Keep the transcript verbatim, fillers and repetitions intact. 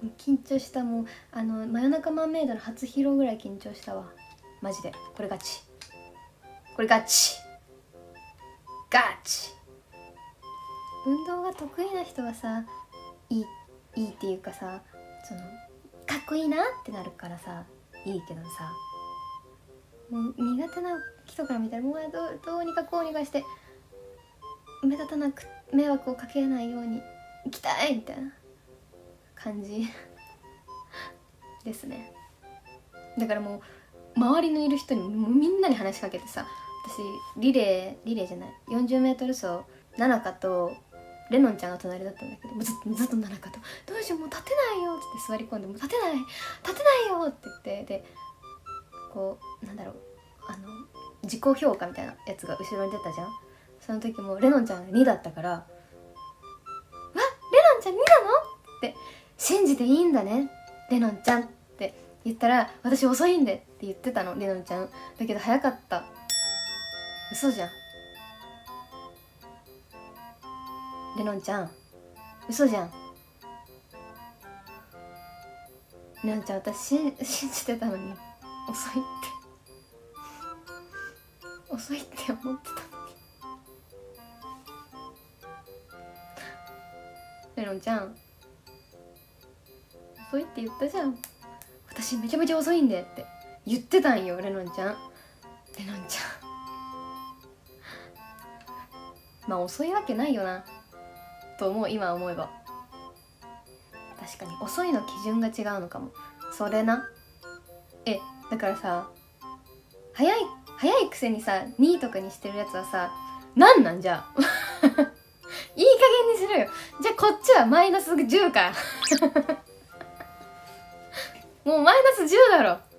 緊張した。もうあの真夜中マンメイドの初披露ぐらい緊張したわマジで。これガチ、これガチガチ。運動が得意な人はさいいいいっていうかさ、そのかっこいいなってなるからさいいけどさ、もう苦手な人から見たらもうどう、どうにかこうにかして目立たなく迷惑をかけないように行きたいみたいな感じですね。だからもう周りのいる人にもうみんなに話しかけてさ、私リレーリレーじゃない よんじゅうメートル 走ななかとレノンちゃんが隣だったんだけど、ずっとずっとななかと「どうしようもう立てないよ」って言って座り込んで「もう立てない立てないよ」って言って、でこうなんだろう、あの自己評価みたいなやつが後ろに出たじゃん。その時もレノンちゃんがにだったから「わっレノンちゃんになの?」って「信じていいんだねレノンちゃん」って言ったら「私遅いんで」って言ってたのレノンちゃん。だけど早かった。嘘じゃんレノンちゃん、嘘じゃんレノンちゃん。私信じてたのに遅いって遅いって思ってたのに。レノンちゃん遅いって言ったじゃん。私めちゃめちゃ遅いんでって言ってたんよレノンちゃん。レノンちゃんまあ遅いわけないよなと思う今思えば。確かに遅いの基準が違うのかも。それな。えだからさ、早い早いくせにさにとかにしてるやつはさ、なんなんじゃあいい加減にしろよ。じゃあこっちはマイナスじゅうかもうマイナスじゅうだろ。